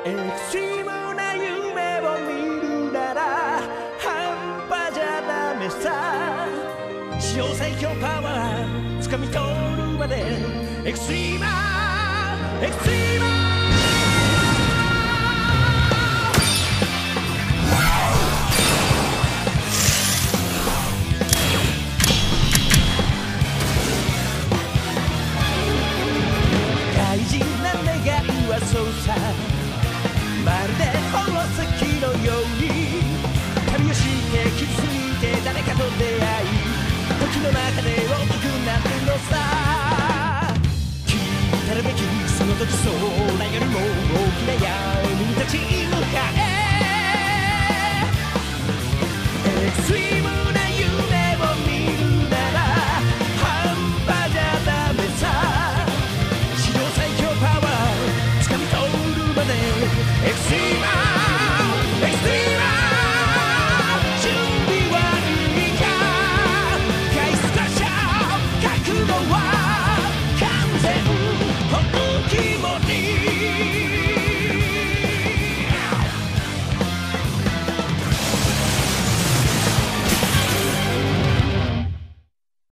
エクストリームな夢を見るなら半端じゃダメさ。史上最強パワー掴み取るまでエクストリーマーエクストリーマー。大事な願いはそうさ、まるで宝石のように旅をして傷ついて誰かと出会い時の中で大きくなるのさ。聞いたるべきその時空よりも大きな闇に立ち向かえ。エクストリームな夢を見るなら半端じゃダメさ。史上最強パワー掴み取るまでエクストリーム